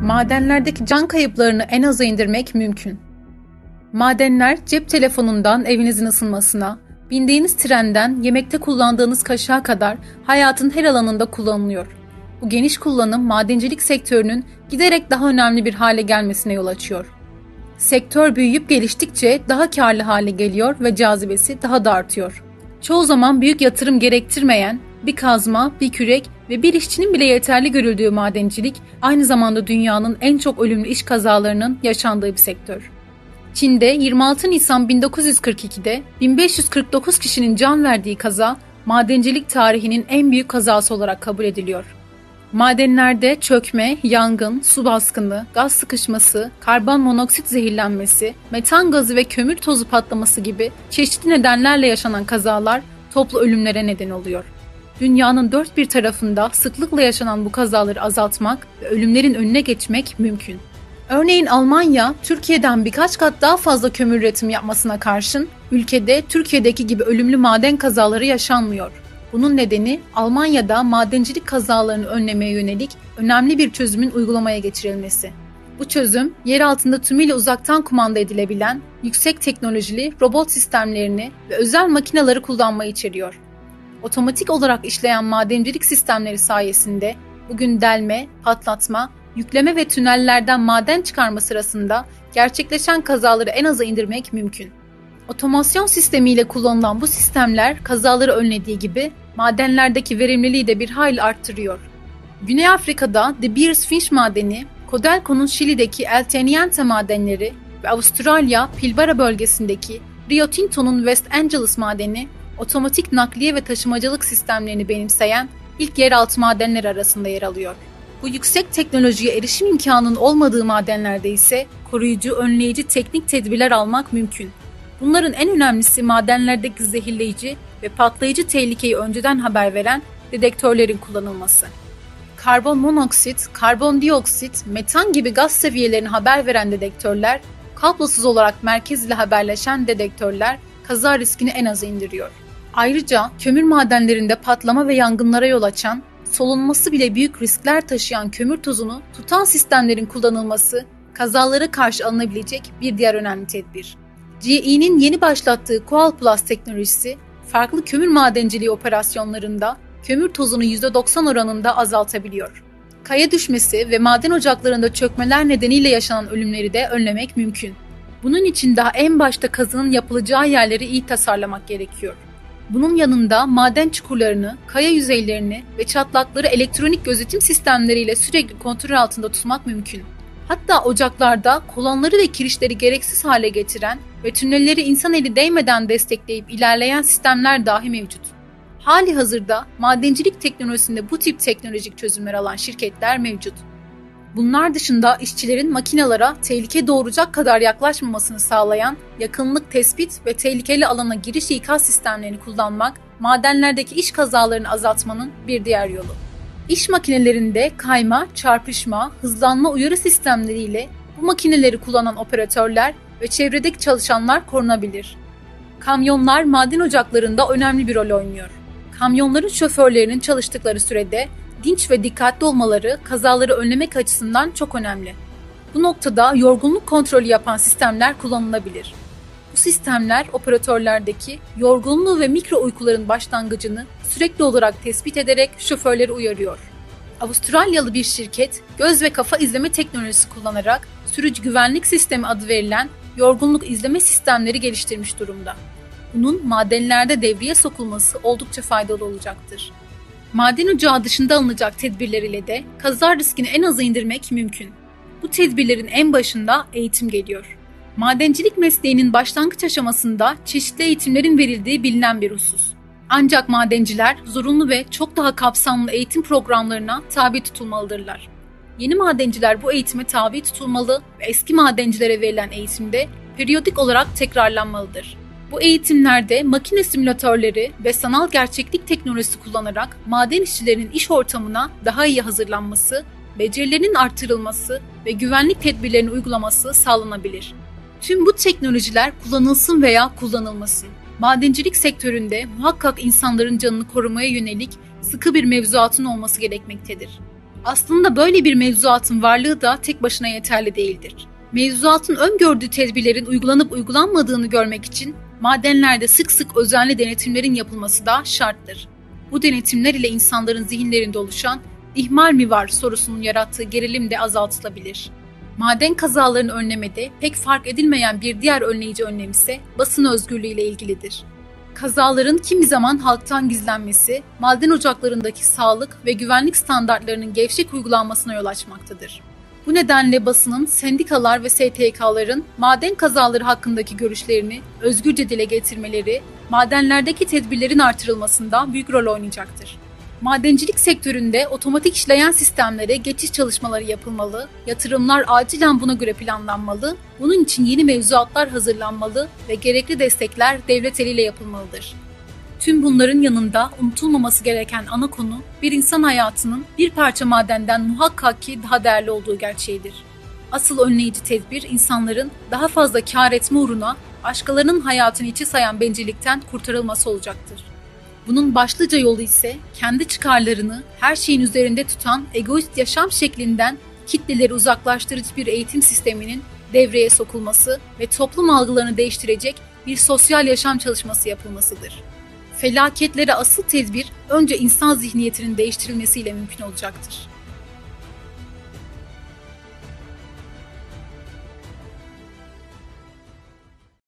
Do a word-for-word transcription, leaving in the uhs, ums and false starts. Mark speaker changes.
Speaker 1: Madenlerdeki can kayıplarını en aza indirmek mümkün. Madenler cep telefonundan evinizin ısınmasına, bindiğiniz trenden yemekte kullandığınız kaşığa kadar hayatın her alanında kullanılıyor. Bu geniş kullanım madencilik sektörünün giderek daha önemli bir hale gelmesine yol açıyor. Sektör büyüyüp geliştikçe daha karlı hale geliyor ve cazibesi daha da artıyor. Çoğu zaman büyük yatırım gerektirmeyen, bir kazma, bir kürek ve bir işçinin bile yeterli görüldüğü madencilik, aynı zamanda dünyanın en çok ölümlü iş kazalarının yaşandığı bir sektör. Çin'de yirmi altı Nisan bin dokuz yüz kırk iki'de bin beş yüz kırk dokuz kişinin can verdiği kaza, madencilik tarihinin en büyük kazası olarak kabul ediliyor. Madenlerde çökme, yangın, su baskını, gaz sıkışması, karbon monoksit zehirlenmesi, metan gazı ve kömür tozu patlaması gibi çeşitli nedenlerle yaşanan kazalar toplu ölümlere neden oluyor. Dünyanın dört bir tarafında sıklıkla yaşanan bu kazaları azaltmak ve ölümlerin önüne geçmek mümkün. Örneğin Almanya, Türkiye'den birkaç kat daha fazla kömür üretimi yapmasına karşın, ülkede Türkiye'deki gibi ölümlü maden kazaları yaşanmıyor. Bunun nedeni Almanya'da madencilik kazalarını önlemeye yönelik önemli bir çözümün uygulamaya geçirilmesi. Bu çözüm, yer altında tümüyle uzaktan kumanda edilebilen, yüksek teknolojili robot sistemlerini ve özel makineleri kullanmayı içeriyor. Otomatik olarak işleyen madencilik sistemleri sayesinde bugün delme, patlatma, yükleme ve tünellerden maden çıkarma sırasında gerçekleşen kazaları en aza indirmek mümkün. Otomasyon sistemiyle kullanılan bu sistemler kazaları önlediği gibi madenlerdeki verimliliği de bir hayli arttırıyor. Güney Afrika'da De Beers Finch madeni, Codelco'nun Şili'deki El Teniente madenleri ve Avustralya Pilbara bölgesindeki Rio Tinto'nun West Angeles madeni, otomatik nakliye ve taşımacılık sistemlerini benimseyen ilk yeraltı madenler arasında yer alıyor. Bu yüksek teknolojiye erişim imkanının olmadığı madenlerde ise koruyucu, önleyici teknik tedbirler almak mümkün. Bunların en önemlisi madenlerdeki zehirleyici ve patlayıcı tehlikeyi önceden haber veren dedektörlerin kullanılması. Karbon monoksit, karbondioksit, metan gibi gaz seviyelerini haber veren dedektörler, kablosuz olarak merkez ile haberleşen dedektörler kaza riskini en aza indiriyor. Ayrıca kömür madenlerinde patlama ve yangınlara yol açan, solunması bile büyük riskler taşıyan kömür tozunu tutan sistemlerin kullanılması kazalara karşı alınabilecek bir diğer önemli tedbir. G E'nin yeni başlattığı Coal Plus teknolojisi, farklı kömür madenciliği operasyonlarında kömür tozunu yüzde doksan oranında azaltabiliyor. Kaya düşmesi ve maden ocaklarında çökmeler nedeniyle yaşanan ölümleri de önlemek mümkün. Bunun için daha en başta kazının yapılacağı yerleri iyi tasarlamak gerekiyor. Bunun yanında maden çukurlarını, kaya yüzeylerini ve çatlakları elektronik gözetim sistemleriyle sürekli kontrol altında tutmak mümkün. Hatta ocaklarda kolonları ve kirişleri gereksiz hale getiren ve tünelleri insan eli değmeden destekleyip ilerleyen sistemler dahi mevcut. Hali hazırda madencilik teknolojisinde bu tip teknolojik çözümler alan şirketler mevcut. Bunlar dışında işçilerin makinalara tehlike doğuracak kadar yaklaşmamasını sağlayan yakınlık tespit ve tehlikeli alana giriş ikaz sistemlerini kullanmak, madenlerdeki iş kazalarını azaltmanın bir diğer yolu. İş makinelerinde kayma, çarpışma, hızlanma uyarı sistemleriyle bu makineleri kullanan operatörler ve çevredeki çalışanlar korunabilir. Kamyonlar maden ocaklarında önemli bir rol oynuyor. Kamyonların şoförlerinin çalıştıkları sürede dinç ve dikkatli olmaları kazaları önlemek açısından çok önemli. Bu noktada yorgunluk kontrolü yapan sistemler kullanılabilir. Bu sistemler operatörlerdeki yorgunluğu ve mikro uykuların başlangıcını sürekli olarak tespit ederek şoförleri uyarıyor. Avustralyalı bir şirket göz ve kafa izleme teknolojisi kullanarak sürücü güvenlik sistemi adı verilen yorgunluk izleme sistemleri geliştirmiş durumda. Bunun madenlerde devreye sokulması oldukça faydalı olacaktır. Maden ocağı dışında alınacak tedbirler ile de kaza riskini en aza indirmek mümkün. Bu tedbirlerin en başında eğitim geliyor. Madencilik mesleğinin başlangıç aşamasında çeşitli eğitimlerin verildiği bilinen bir husus. Ancak madenciler zorunlu ve çok daha kapsamlı eğitim programlarına tabi tutulmalıdırlar. Yeni madenciler bu eğitime tabi tutulmalı ve eski madencilere verilen eğitimde periyodik olarak tekrarlanmalıdır. Bu eğitimlerde makine simülatörleri ve sanal gerçeklik teknolojisi kullanarak maden işçilerinin iş ortamına daha iyi hazırlanması, becerilerinin artırılması ve güvenlik tedbirlerini uygulaması sağlanabilir. Tüm bu teknolojiler kullanılsın veya kullanılmasın, madencilik sektöründe muhakkak insanların canını korumaya yönelik sıkı bir mevzuatın olması gerekmektedir. Aslında böyle bir mevzuatın varlığı da tek başına yeterli değildir. Mevzuatın öngördüğü tedbirlerin uygulanıp uygulanmadığını görmek için madenlerde sık sık özenli denetimlerin yapılması da şarttır. Bu denetimler ile insanların zihinlerinde oluşan ihmal mi var sorusunun yarattığı gerilim de azaltılabilir. Maden kazalarını önlemede pek fark edilmeyen bir diğer önleyici önlem ise basın özgürlüğü ile ilgilidir. Kazaların kimi zaman halktan gizlenmesi, maden ocaklarındaki sağlık ve güvenlik standartlarının gevşek uygulanmasına yol açmaktadır. Bu nedenle basının, sendikalar ve S T K'ların maden kazaları hakkındaki görüşlerini özgürce dile getirmeleri, madenlerdeki tedbirlerin artırılmasında büyük rol oynayacaktır. Madencilik sektöründe otomatik işleyen sistemlere geçiş çalışmaları yapılmalı, yatırımlar acilen buna göre planlanmalı, bunun için yeni mevzuatlar hazırlanmalı ve gerekli destekler devlet eliyle yapılmalıdır. Tüm bunların yanında unutulmaması gereken ana konu, bir insan hayatının bir parça madenden muhakkak ki daha değerli olduğu gerçeğidir. Asıl önleyici tedbir, insanların daha fazla kâr etme uğruna başkalarının hayatını içe sayan bencillikten kurtarılması olacaktır. Bunun başlıca yolu ise kendi çıkarlarını her şeyin üzerinde tutan egoist yaşam şeklinden kitleleri uzaklaştırıcı bir eğitim sisteminin devreye sokulması ve toplum algılarını değiştirecek bir sosyal yaşam çalışması yapılmasıdır. Felaketlere asıl tedbir önce insan zihniyetinin değiştirilmesiyle mümkün olacaktır.